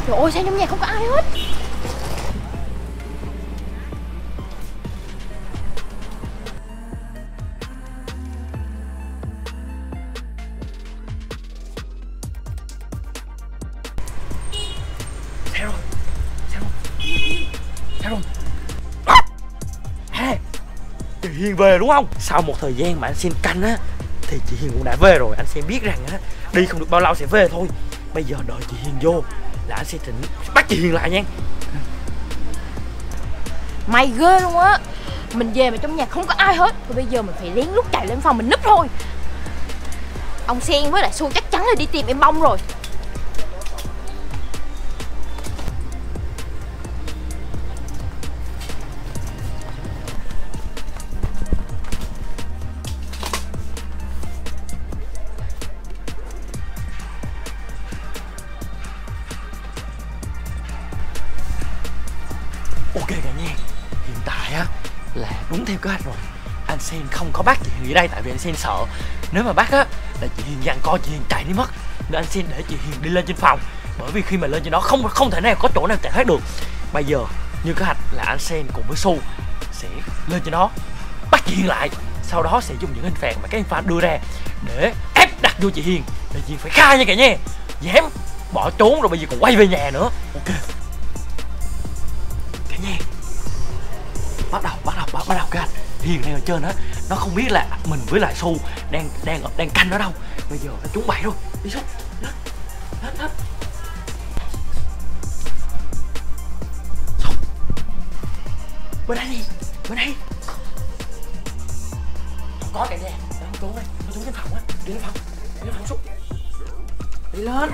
Trời ơi, sao trong nhà không có ai hết? Sao rồi? Sao rồi? Hey, chị Hiền về đúng không? Sau một thời gian mà anh xem canh á thì chị Hiền cũng đã về rồi. Anh xem biết rằng á đi không được bao lâu sẽ về thôi. Bây giờ đợi chị Hiền vô là anh sẽ thỉnh bắt chị Hiền lại nha. Mày ghê luôn á. Mình về mà trong nhà không có ai hết. Rồi bây giờ mình phải lén lút chạy lên phòng mình núp thôi. Ông Sen với lại Su chắc chắn là đi tìm em Bông rồi. Ok cả nhà, hiện tại á là đúng theo kế hoạch rồi. Anh Sen không có bắt chị Hiền ở đây tại vì anh Sen sợ nếu mà bắt á là chị Hiền giằng co chị Hiền chạy đi mất, nên anh Sen để chị Hiền đi lên trên phòng, bởi vì khi mà lên trên đó không thể nào có chỗ nào chạy thoát được. Bây giờ như kế hoạch là anh Sen cùng với Su sẽ lên trên đó bắt chị Hiền lại, sau đó sẽ dùng những hình phạt mà các anh fan đưa ra để ép đặt vô chị Hiền để chị Hiền phải khai nha cả nhà, dám bỏ trốn rồi bây giờ còn quay về nhà nữa. Ok cả nhà, bắt đầu cái anh Hiền này ở trên á, nó không biết là mình với lại Su đang canh nó đâu. Bây giờ nó trúng bẫy rồi, đi xuống lên Su bên đây đi, bên đây không có cả nhà, nó không trốn đây, nó trốn trên phòng á, đi lên phòng xuống, đi lên.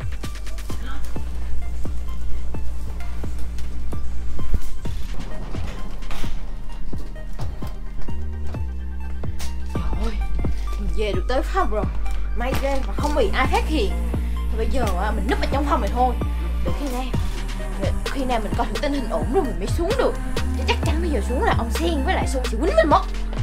Về được tới phòng rồi, may ghê mà không bị ai phát hiện. Bây giờ mình núp ở trong phòng này thôi, để khi nào mình coi thử tình hình ổn rồi mình mới xuống được. Chứ chắc chắn bây giờ xuống là ông Sen với lại Su sẽ quýnh mình mất.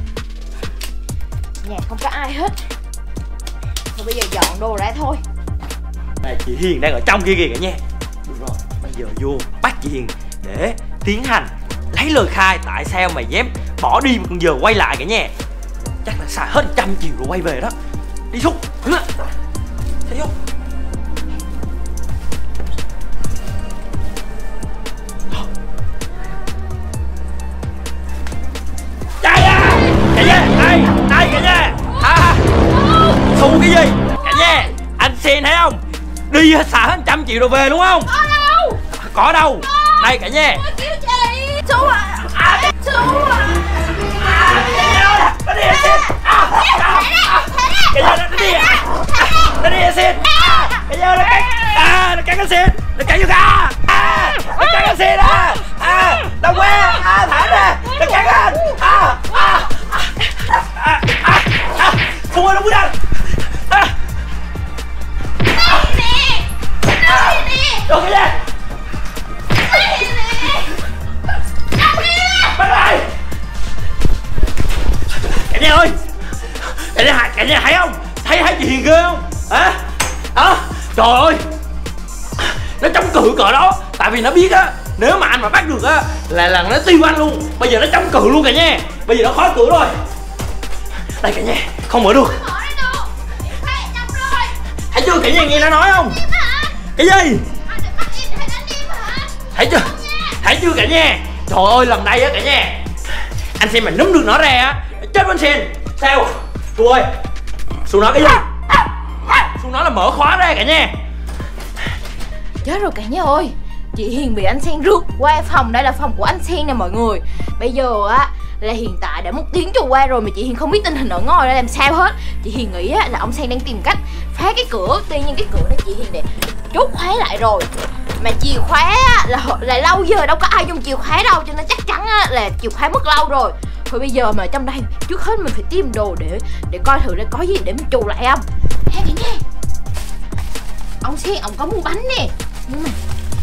Nhà không có ai hết, thôi bây giờ dọn đồ ra thôi. Này chị Hiền đang ở trong kia kìa cả nhà. Được rồi, bây giờ vô bắt chị Hiền để tiến hành lấy lời khai tại sao mà dám bỏ đi mà còn giờ quay lại cả nhà. Chắc là xài hết 100 triệu rồi quay về đó. Đi xuống. Đi vô. Chạy à! Cả nhà, đây cả nhà. Su cái gì? Cả nhà, anh Sen thấy không? Đi xài hết 100 triệu rồi về đúng không? Có đâu? Có đâu? Đây cả nhà. Kêu chị. Su à. Su à. Nó đi anh Sen. Cái giờ nó đi à? Nó đi anh Sen. Cái giờ nó cắn anh Sen. Nó cắn vô ca. Nó cắn anh Sen á. Đau quá. Thả ra. Nó cắn anh. Su ơi, nó muốn đánh. Được cái gì? Bắt lại. Cả nhà ơi, cả nhà thấy không? Thấy chị Hiền ghê không? Hả? Trời ơi, nó chống cự cỡ đó, tại vì nó biết á, nếu mà anh mà bắt được á là nó tiêu anh luôn. Bây giờ nó chống cự luôn cả nhà, bây giờ nó khó cự rồi. Đây cả nhà, không mở được. Thấy chưa cả nhà, nghe nó nói không? Cái gì? Thấy chưa cả nhà? Trời ơi, lần đây á cả nhà, anh xem mà núm được nó ra á, chết anh Sen. Sao? Su ơi, Su nói cái gì? Su nói là mở khóa ra cả nhà. Chết rồi cả nhà ơi, chị Hiền bị anh Sen rước qua phòng. Đây là phòng của anh Sen nè mọi người. Bây giờ á là hiện tại đã 1 tiếng trôi qua rồi mà chị Hiền không biết tình hình ở ngoài ra làm sao hết. Chị Hiền nghĩ á, là ông Sen đang tìm cách phá cái cửa. Tuy nhiên cái cửa đó chị Hiền nè chốt khóa lại rồi, mà chìa khóa á, là lâu giờ đâu có ai dùng chìa khóa đâu, cho nên chắc chắn á, là chìa khóa mất lâu rồi. Thôi bây giờ mà trong đây trước hết mình phải tìm đồ để coi thử là có gì để mình trù lại không. Hay cả nhà, ông Sen ông có mua bánh nè, nhưng mà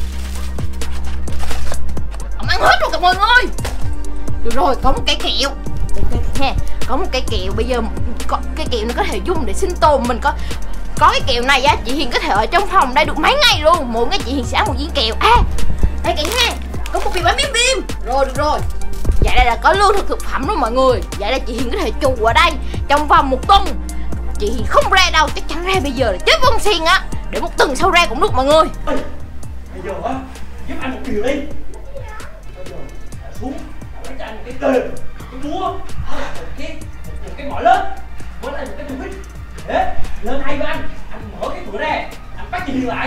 ông ăn hết rồi cả mọi người. Được rồi, có một cái kẹo. Đây nha, có một cái kẹo. Bây giờ cái kẹo nó có thể dùng để sinh tồn. Mình có có cái kẹo này á, chị Hiền có thể ở trong phòng đây được mấy ngày luôn. Mỗi ngày chị Hiền sẽ ăn một viên kẹo. À, đây cả nhà, có một viên bánh bim bim. Rồi được rồi. Vậy đây là có lương thực thực phẩm luôn mọi người. Vậy là chị Hiền có thể trụ ở đây trong vòng 1 tuần. Chị Hiền không ra đâu, chắc chắn ra bây giờ là chết vong xiên á. Để 1 tuần sau ra cũng được mọi người. Ê, bây giờ á, giúp anh một điều đi. Bây giờ xuống, lấy cho anh một cái kềm, cái búa, một cái mỏ lớn, với lại một cái túi vít. Để lên hai với anh mở cái cửa ra, anh bắt chị Hiền lại.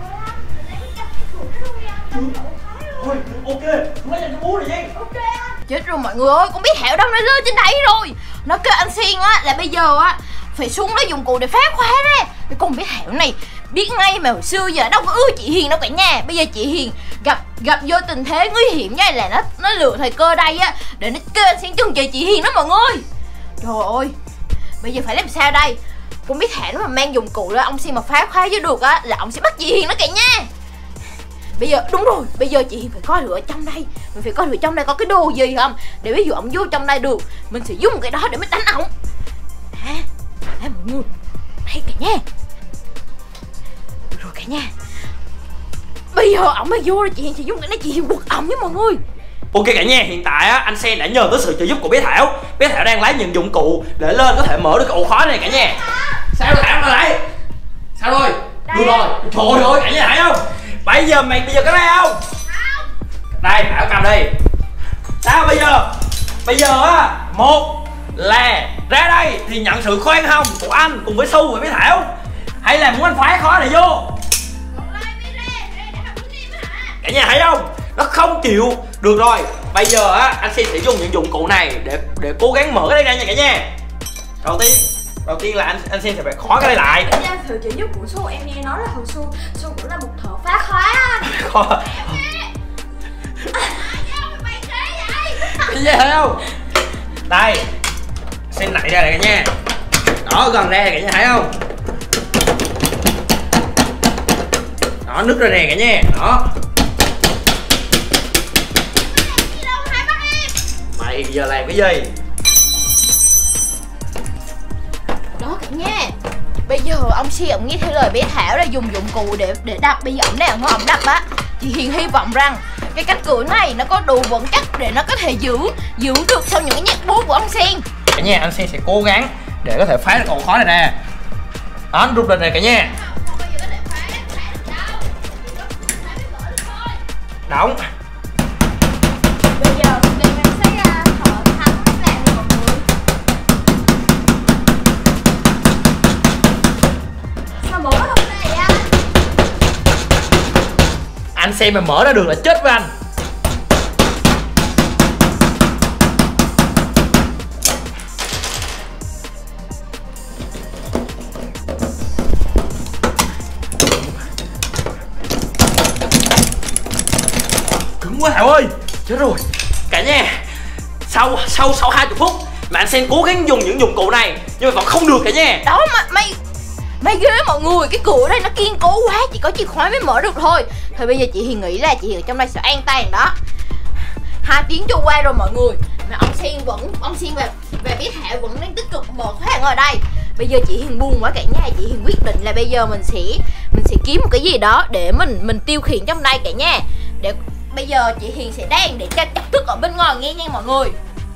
Thôi, ok, lấy cho cái búa này đi. Ok anh. Chết rồi mọi người ơi, con biết Hảo đâu nó rơi trên đấy rồi. Nó kêu anh Xiên á là bây giờ á phải xuống lấy dụng cụ để phá khóa ra. Cái con biết Hảo này biết ngay mà hồi xưa giờ đâu có ưa chị Hiền đâu cả nhà. Bây giờ chị Hiền gặp vô tình thế nguy hiểm như là nó lựa thời cơ đây á để nó kêu anh Xiên chừng chờ chị Hiền đó mọi người. Trời ơi, bây giờ phải làm sao đây? Con biết Hảo mà mang dụng cụ đó ông Xiên mà phá khóa chứ được á là ông sẽ bắt chị Hiền đó cả nhà. Bây giờ đúng rồi, bây giờ chị Hiền phải coi thử ở trong đây. Mình phải coi thử trong đây có cái đồ gì không. Để ví dụ ông vô trong đây được, mình sẽ dùng cái đó để mình đánh ổng. À mọi người, đây cả nhà. Được rồi cả nhà. Bây giờ ổng mà vô rồi chị Hiền sẽ dùng cái này chị Hiền buộc ổng với mọi người. Ok cả nhà, hiện tại á anh Sen đã nhờ tới sự trợ giúp của bé Thảo. Bé Thảo đang lấy những dụng cụ để lên có thể mở được cái ổ khóa này cả nhà. Sao rồi Thảo, lại sao rồi? Được rồi, trời ơi cả nhà thấy không? Bây giờ có đây không? Đây Thảo cầm đi. Sao bây giờ á, một là ra đây thì nhận sự khoan hồng của anh cùng với Su và bé Thảo, hay là muốn anh phá khóa này vô? Cả nhà thấy không? Nó không chịu. Được rồi, bây giờ á anh Sen sẽ dùng những dụng cụ này để cố gắng mở cái đây ra nha cả nhà. Đầu tiên là anh Sen sẽ phải khóa cái đây lại. Em đang thử trợ giúp của Su, em nghe nói là hồi Su cũng là một thợ phá khóa. Cái gì thấy không? Đây, Sen nảy ra này cả nhà. Đó, gần ra cả nhà thấy không? Đó, nứt ra nè cả nhà. Đó. Mày giờ làm cái gì? Đó cả nhà. Bây giờ ông Si ông nghe theo lời bé Thảo là dùng dụng cụ để đập. Bây giờ ông nào ông đập á, chị Hiền hy vọng rằng cái cánh cửa này nó có đủ vững chắc để nó có thể giữ được sau những cái nhát búa của ông Sen. Cả nhà, anh Sen sẽ cố gắng để có thể phá được ổ khóa này nè. Đó, anh rút lên này cả nhà. Đóng. Bây giờ mình sẽ thợ thắng làm mọi người. Sao mở không đây anh? Anh xem mà mở ra được là chết với anh. Cứng quá Thảo ơi. Chết rồi. Cả nhà, sau 20 phút mà anh Sen cố gắng dùng những dụng cụ này nhưng mà vẫn không được cả nhà. Đó mà mày ghê mọi người, cái cửa đây nó kiên cố quá, chỉ có chìa khóa mới mở được thôi. Thôi bây giờ chị Hiền nghĩ là chị Hiền ở trong đây sẽ an toàn đó. 2 tiếng trôi qua rồi mọi người mà ông Sen và bé Thảo vẫn đang tích cực mở khóa ở đây. Bây giờ chị Hiền buồn quá cả nhà, chị Hiền quyết định là bây giờ mình sẽ kiếm một cái gì đó để mình tiêu khiển trong đây cả nhà. Để bây giờ chị Hiền sẽ đang để cho chọc tức ở bên ngoài nghe nha mọi người.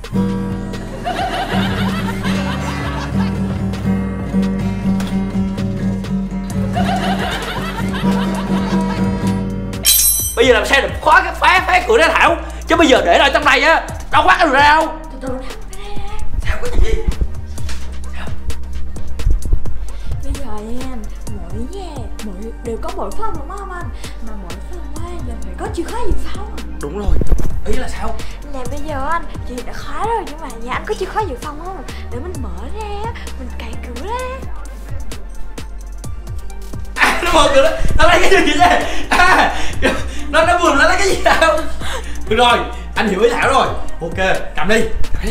Bây giờ làm sao để khóa cái phá cửa ra Thảo, chứ bây giờ để ở trong đây á đâu khóa được ra đâu. Từ từ Sao có chuyện gì? bây giờ nha anh, mỗi đều có mỗi phòng đúng không anh? Mà mỗi phòng á giờ phải có chìa khóa dự phòng. Đúng rồi. Ý là sao? Nè bây giờ anh, chị đã khóa rồi nhưng mà nhà anh có chìa khóa dự phòng không? Để mình mở ra, mình cạy cửa ra. À, nó mở cửa đó, nó lấy cái gì vậy? À, nó vừa nó lấy cái gì đâu? Được rồi, anh hiểu ý Thảo rồi. Ok, cầm đi.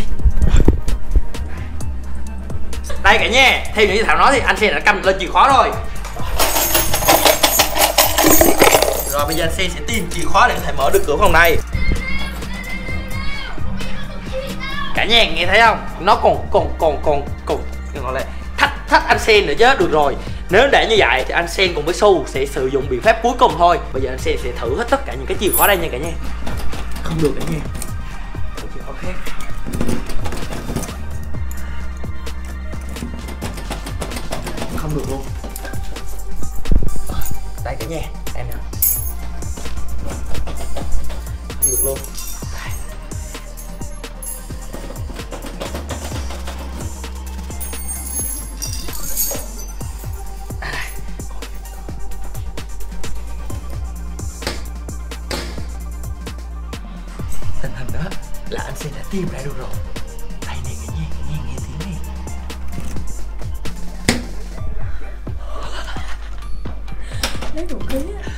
Đây cả nhà, theo những gì Thảo nói thì anh Sen đã cầm lên chìa khóa rồi. Rồi bây giờ anh Sen sẽ tìm chìa khóa để có thể mở được cửa phòng này. Cả nhà nghe thấy không? Nó còn gọi là thách anh Sen nữa chứ. Được rồi, Nếu để như vậy thì anh Sen cùng với Su sẽ sử dụng biện pháp cuối cùng thôi. Bây giờ anh Sen sẽ thử hết tất cả những cái chìa khóa đây nha cả nhà. Không được cả nhà. Thử chìa khóa khác. Không được luôn. Đây cả nhà, em nè. Không được luôn. Tình hình đó là anh Sen đã tìm ra được rồi. Đây nè cả nhà, nghe tiếng này. Lấy vũ khí á.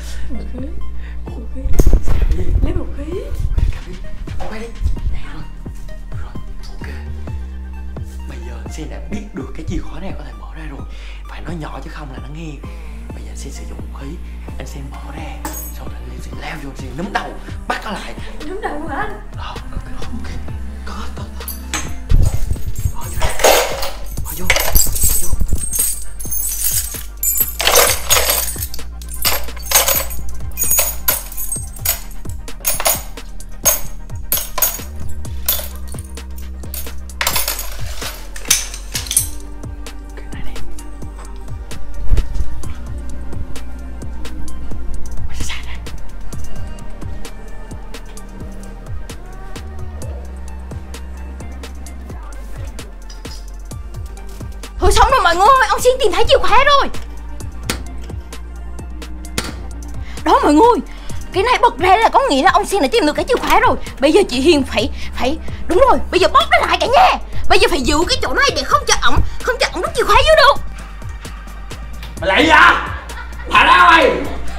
Lấy vũ khí. Quay đi. Rồi, ok. Bây giờ anh Sen đã biết được cái chìa khóa này có thể mở ra rồi. Phải nói nhỏ chứ không là nó nghe. Bây giờ anh Sen sử dụng vũ khí. Anh Sen mở ra. Sau đó anh Sen leo vô, anh Sen nắm đầu bắt nó lại. Đúng đầu của anh. Đó, ok. Có. Bỏ vô. Thôi xong rồi mọi người, ông Sen tìm thấy chìa khóa rồi. Đó mọi người, cái này bật ra là có nghĩa là ông Sen đã tìm được cái chìa khóa rồi. Bây giờ chị Hiền phải đúng rồi, bây giờ bóp nó lại cả nhà. Bây giờ phải giữ cái chỗ này để không cho ổng đút chìa khóa vô được. Mày lại gì vậy? Thả ra mày.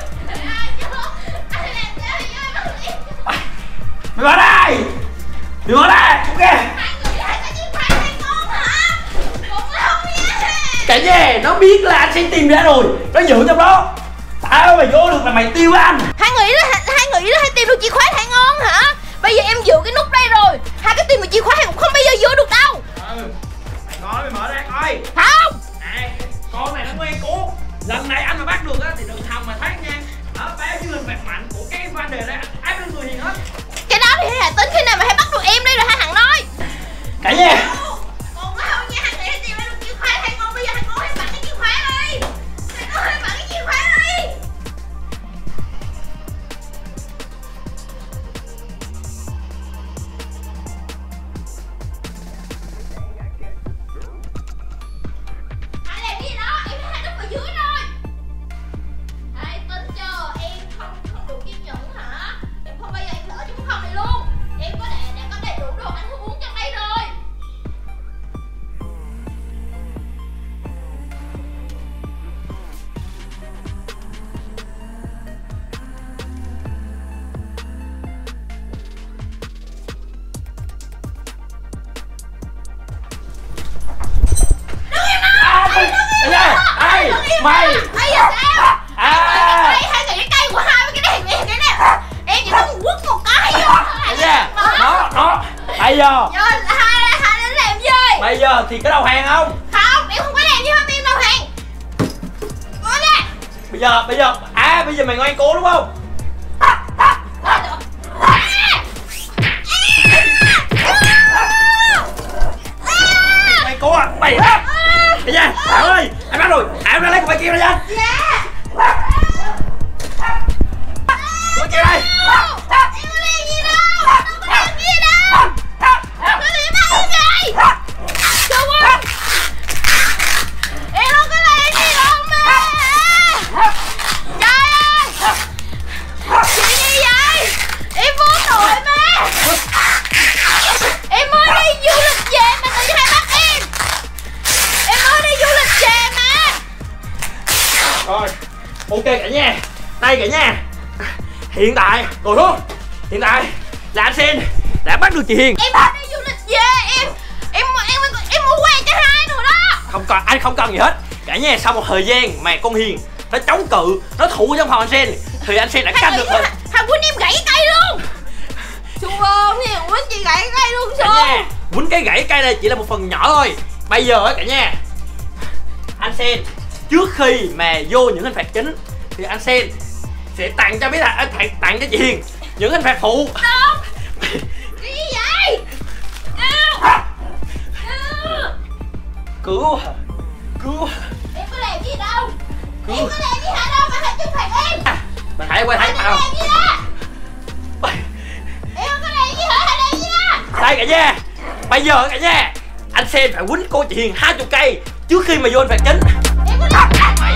Mày vào đây. Mày vào đây, ok. Cả nhà, nó biết là anh Sen tìm ra rồi. Nó giữ trong đó. Tao mày vô được là mày tiêu anh. Hai nghĩ là hai tìm được chìa khóa thằng ngon hả? Bây giờ em giữ cái nút đây rồi. Hai cái tìm được chìa khóa thì cũng không bao giờ vô được đâu. Mày ngồi mày mở ra coi. Không. Này, con này nó ngoan cố. Lần này anh mà bắt được á thì đừng hòng mà thoát nha. Đó, bao nhiêu lần phạt mạnh của cái van đề đây áp lên người Hiền hết. Cái đó thì Hà tính khi nào mà hay bắt được em đi rồi hai thằng nói. Cả nhà. Còn không nha, hai nghĩ tìm ra được chìa khóa thằng ngon. Bây giờ thằng ngon hãy bắn cái chìa khóa đi. Thằng ngon hãy bắn cái chìa khóa đi. Hai làm gì đó, em thấy hai đứa ở dưới rồi. Hai tính chưa, em không đủ kiên nhẫn hả? Em không bao giờ em lỡ trong phòng này luôn. Em đã có đầy đủ đồ ăn uống trong đây rồi. Mày. Ây da sao? Hai cái cây của hai với cái này cái này. Em chỉ có quất một cái vô. Nó. Bây giờ. Hai đến làm gì? Bây giờ thì cái đầu hàng không? Không, em không có làm gì hết, em đâu hàng. Ôi nè. Bây giờ mày ngoan cố đúng không? Ngoan cố à? Mày á. Bây giờ, Thảo ơi, anh bắt rồi. Em ra lấy con bài kia ra nha. Dạ. Con kia đây. Em có làm gì đâu. Đâu có làm gì đâu. Tôi đi bắt cái gì? Trời ơi. Em không có làm gì đâu mà. Trời ơi. Chuyện gì vậy? Em vô tội mà. Em mới đi du lịch về mà tự nhiên hai bắt em. Em mới đi du lịch về mà. Rồi, ok cả nhà. Đây cả nhà. Hiện tại, ngồi xuống. Hiện tại là anh Sen đã bắt được chị Hiền. Em mới đi du lịch về. Em mua quà cho hai nữa đó. Không cần, anh không cần gì hết. Cả nhà sau một thời gian mà con Hiền nó chống cự, nó thủ trong phòng anh Sen thì anh Sen đã canh được rồi. Thằng Quýnh em gãy cây luôn. Xuân ơn thì Quýnh chị gãy cây luôn Cả Xuân. nhà, quýnh cái gãy cây này chỉ là một phần nhỏ thôi. Bây giờ á cả nhà, anh Sen trước khi mà vô những hình phạt chính thì anh Sen sẽ tặng cho tặng cho chị Hiền những hình phạt phụ. Cái gì vậy? Cứu Em có làm gì đâu. Em có làm gì hả đâu mà hãy trừng phạt em. mày hãy qua thấy tao. Làm gì đó? Em không có làm gì hả? Hãy làm gì đó? Đây cả nhà, bây giờ cả nhà anh Sen phải quýnh cô chị Hiền 20 cây trước khi mà vô hình phạt chính. Em có làm gì?